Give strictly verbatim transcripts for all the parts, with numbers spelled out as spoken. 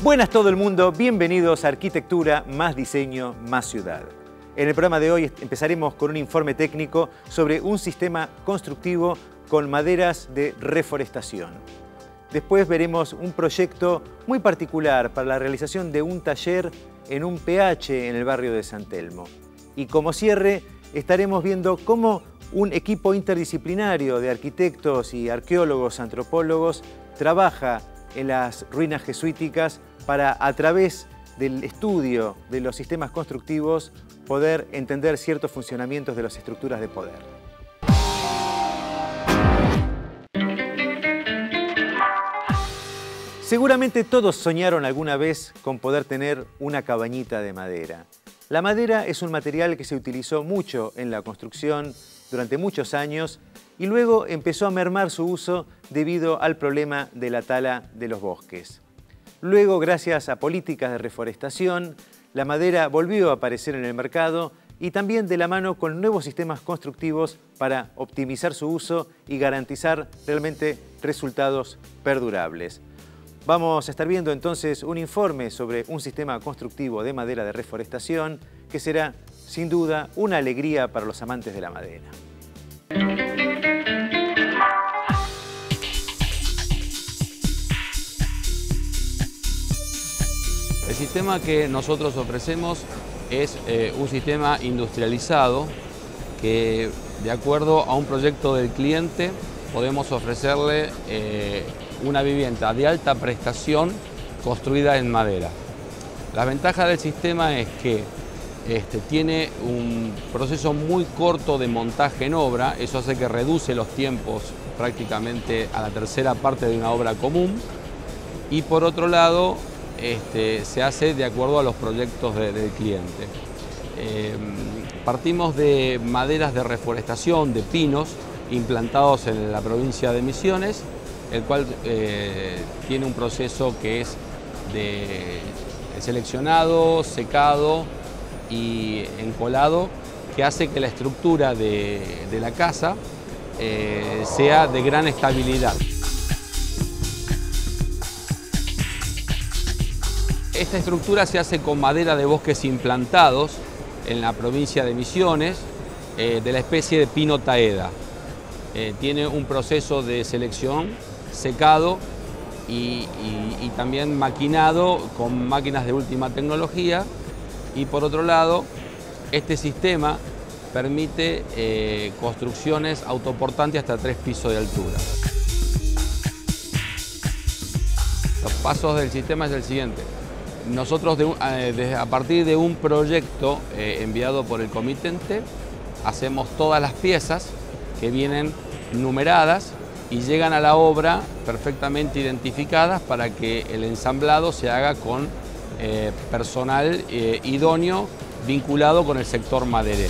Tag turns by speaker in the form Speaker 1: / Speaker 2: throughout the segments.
Speaker 1: Buenas todo el mundo, bienvenidos a Arquitectura, más diseño, más ciudad. En el programa de hoy empezaremos con un informe técnico sobre un sistema constructivo con maderas de reforestación. Después veremos un proyecto muy particular para la realización de un taller en un P H en el barrio de San Telmo. Y como cierre estaremos viendo cómo un equipo interdisciplinario de arquitectos y arqueólogos, antropólogos, trabaja en las ruinas jesuíticas para, a través del estudio de los sistemas constructivos, poder entender ciertos funcionamientos de las estructuras de poder. Seguramente todos soñaron alguna vez con poder tener una cabañita de madera. La madera es un material que se utilizó mucho en la construcción durante muchos años y luego empezó a mermar su uso debido al problema de la tala de los bosques. Luego, gracias a políticas de reforestación, la madera volvió a aparecer en el mercado y también de la mano con nuevos sistemas constructivos para optimizar su uso y garantizar realmente resultados perdurables. Vamos a estar viendo entonces un informe sobre un sistema constructivo de madera de reforestación que será, sin duda, una alegría para los amantes de la madera.
Speaker 2: El sistema que nosotros ofrecemos es eh, un sistema industrializado que, de acuerdo a un proyecto del cliente, podemos ofrecerle eh, una vivienda de alta prestación construida en madera. La ventaja del sistema es que este, tiene un proceso muy corto de montaje en obra, eso hace que reduce los tiempos prácticamente a la tercera parte de una obra común, y por otro lado este, se hace de acuerdo a los proyectos de, del cliente. Eh, partimos de maderas de reforestación, de pinos, implantados en la provincia de Misiones, el cual eh, tiene un proceso que es de seleccionado, secado y encolado, que hace que la estructura de, de la casa eh, sea de gran estabilidad. Esta estructura se hace con madera de bosques implantados en la provincia de Misiones, eh, de la especie de pino taeda. Eh, tiene un proceso de selección, secado y, y, y también maquinado con máquinas de última tecnología, y por otro lado este sistema permite eh, construcciones autoportantes hasta tres pisos de altura. Los pasos del sistema es el siguiente. Nosotros de, eh, de, a partir de un proyecto eh, enviado por el comitente hacemos todas las piezas que vienen numeradas y llegan a la obra perfectamente identificadas para que el ensamblado se haga con eh, personal eh, idóneo vinculado con el sector maderero.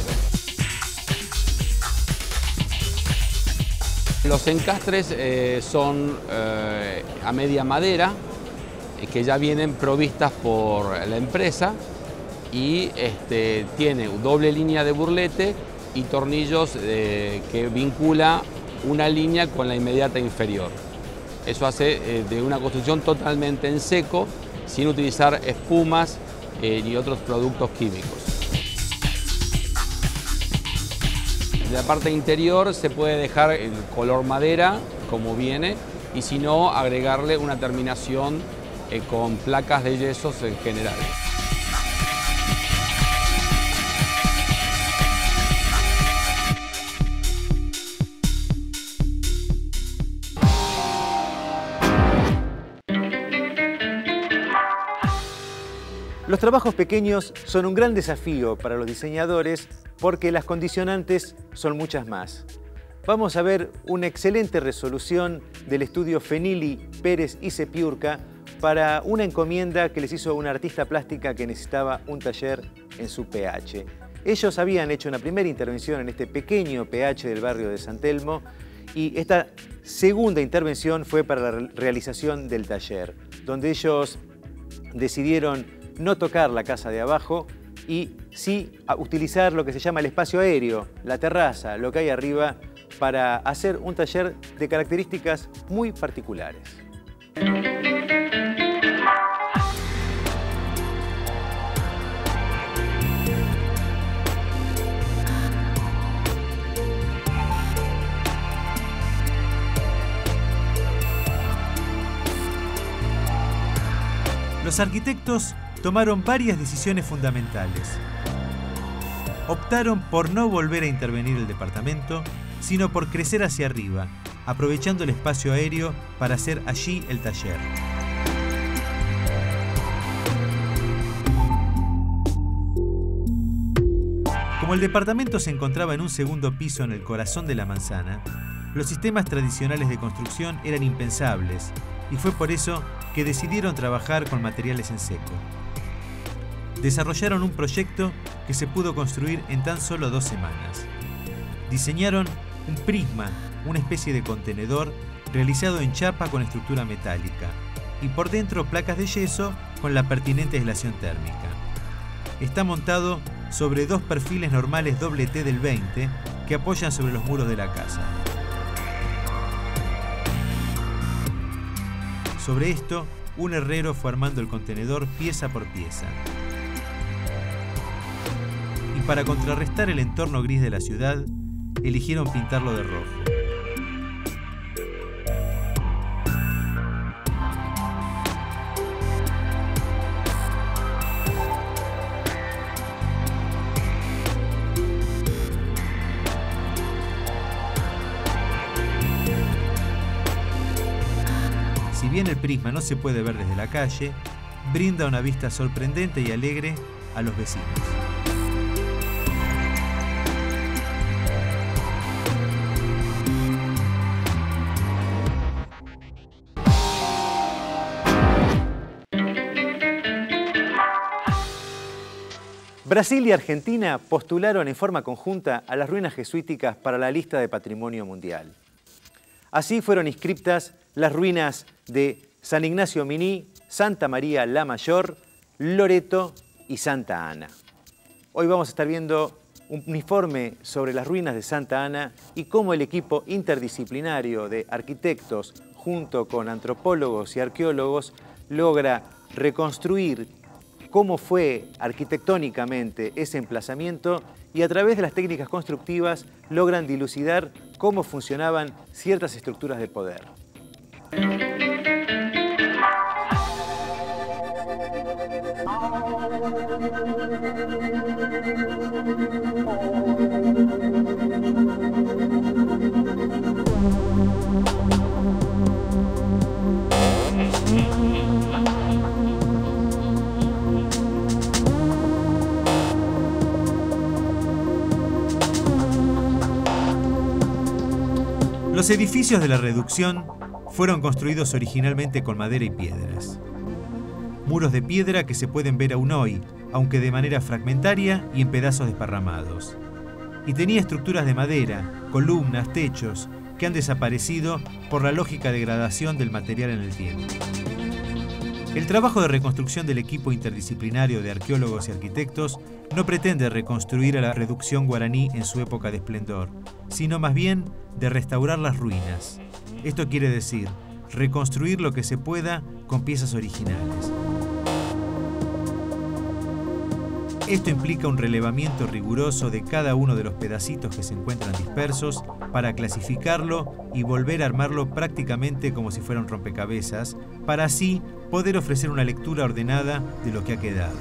Speaker 2: Los encastres eh, son eh, a media madera, eh, que ya vienen provistas por la empresa y este, tiene doble línea de burlete y tornillos eh, que vincula una línea con la inmediata inferior. Eso hace eh, de una construcción totalmente en seco, sin utilizar espumas eh, ni otros productos químicos. De la parte interior se puede dejar el color madera como viene, y si no, agregarle una terminación eh, con placas de yesos en general.
Speaker 1: Los trabajos pequeños son un gran desafío para los diseñadores porque las condicionantes son muchas más. Vamos a ver una excelente resolución del estudio Fenili, Pérez y Sepiurca para una encomienda que les hizo una artista plástica que necesitaba un taller en su P H. Ellos habían hecho una primera intervención en este pequeño P H del barrio de San Telmo y esta segunda intervención fue para la realización del taller, donde ellos decidieron no tocar la casa de abajo y sí utilizar lo que se llama el espacio aéreo, la terraza, lo que hay arriba, para hacer un taller de características muy particulares. Los arquitectos tomaron varias decisiones fundamentales. Optaron por no volver a intervenir el departamento, sino por crecer hacia arriba, aprovechando el espacio aéreo para hacer allí el taller. Como el departamento se encontraba en un segundo piso en el corazón de la manzana, los sistemas tradicionales de construcción eran impensables y fue por eso que decidieron trabajar con materiales en seco. Desarrollaron un proyecto que se pudo construir en tan solo dos semanas. Diseñaron un prisma, una especie de contenedor realizado en chapa con estructura metálica y por dentro placas de yeso con la pertinente aislación térmica. Está montado sobre dos perfiles normales doble T del veinte que apoyan sobre los muros de la casa. Sobre esto, un herrero fue armando el contenedor pieza por pieza. Y para contrarrestar el entorno gris de la ciudad, eligieron pintarlo de rojo. Si bien el prisma no se puede ver desde la calle, brinda una vista sorprendente y alegre a los vecinos. Brasil y Argentina postularon en forma conjunta a las ruinas jesuíticas para la lista de Patrimonio Mundial. Así fueron inscriptas las ruinas de San Ignacio Miní, Santa María la Mayor, Loreto y Santa Ana. Hoy vamos a estar viendo un informe sobre las ruinas de Santa Ana y cómo el equipo interdisciplinario de arquitectos junto con antropólogos y arqueólogos logra reconstruir cómo fue arquitectónicamente ese emplazamiento y a través de las técnicas constructivas logran dilucidar cómo funcionaban ciertas estructuras de poder. Los edificios de la reducción fueron construidos originalmente con madera y piedras. Muros de piedra que se pueden ver aún hoy, aunque de manera fragmentaria y en pedazos desparramados. Y tenía estructuras de madera, columnas, techos, que han desaparecido por la lógica degradación del material en el tiempo. El trabajo de reconstrucción del equipo interdisciplinario de arqueólogos y arquitectos no pretende reconstruir a la reducción guaraní en su época de esplendor, sino más bien de restaurar las ruinas. Esto quiere decir, reconstruir lo que se pueda con piezas originales. Esto implica un relevamiento riguroso de cada uno de los pedacitos que se encuentran dispersos para clasificarlo y volver a armarlo prácticamente como si fuera un rompecabezas, para así poder ofrecer una lectura ordenada de lo que ha quedado.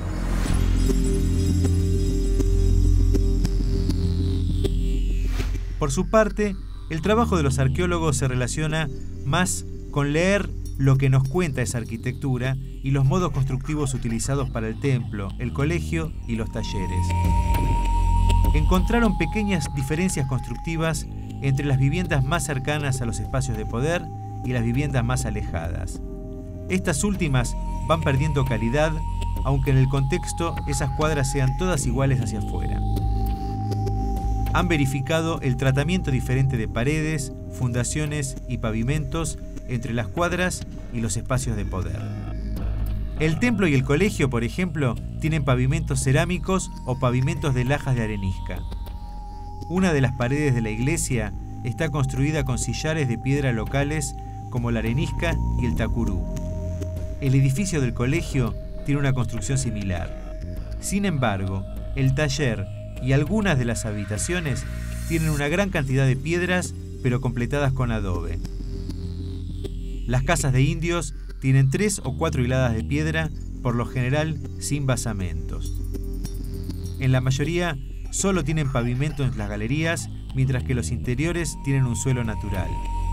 Speaker 1: Por su parte, el trabajo de los arqueólogos se relaciona más con leer lo que nos cuenta esa arquitectura y los modos constructivos utilizados para el templo, el colegio y los talleres. Encontraron pequeñas diferencias constructivas entre las viviendas más cercanas a los espacios de poder y las viviendas más alejadas. Estas últimas van perdiendo calidad, aunque en el contexto esas cuadras sean todas iguales hacia afuera. Han verificado el tratamiento diferente de paredes, fundaciones y pavimentos entre las cuadras y los espacios de poder. El templo y el colegio, por ejemplo, tienen pavimentos cerámicos o pavimentos de lajas de arenisca. Una de las paredes de la iglesia está construida con sillares de piedra locales como la arenisca y el tacurú. El edificio del colegio tiene una construcción similar. Sin embargo, el taller y algunas de las habitaciones tienen una gran cantidad de piedras, pero completadas con adobe. Las casas de indios tienen tres o cuatro hiladas de piedra, por lo general sin basamentos. En la mayoría solo tienen pavimento en las galerías, mientras que los interiores tienen un suelo natural.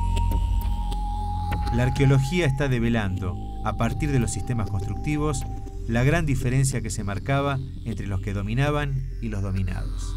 Speaker 1: La arqueología está develando, a partir de los sistemas constructivos, la gran diferencia que se marcaba entre los que dominaban y los dominados.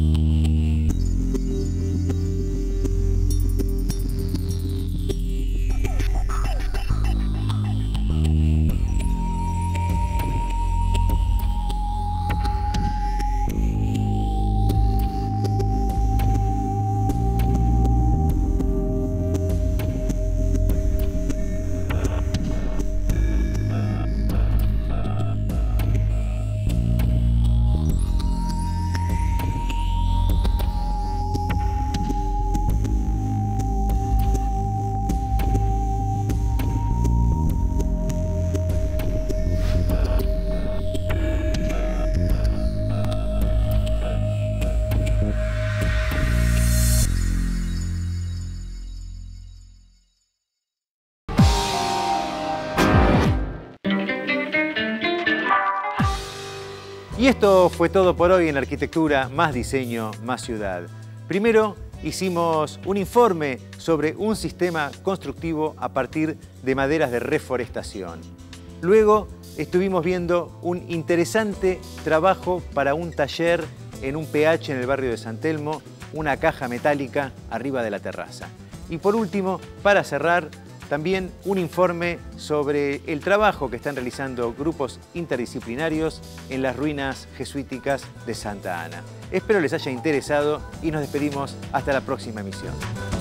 Speaker 1: Y esto fue todo por hoy en Arquitectura, Más Diseño, Más Ciudad. Primero hicimos un informe sobre un sistema constructivo a partir de maderas de reforestación. Luego estuvimos viendo un interesante trabajo para un taller en un P H en el barrio de San Telmo, una caja metálica arriba de la terraza. Y por último, para cerrar, también un informe sobre el trabajo que están realizando grupos interdisciplinarios en las ruinas jesuíticas de Santa Ana. Espero les haya interesado y nos despedimos hasta la próxima emisión.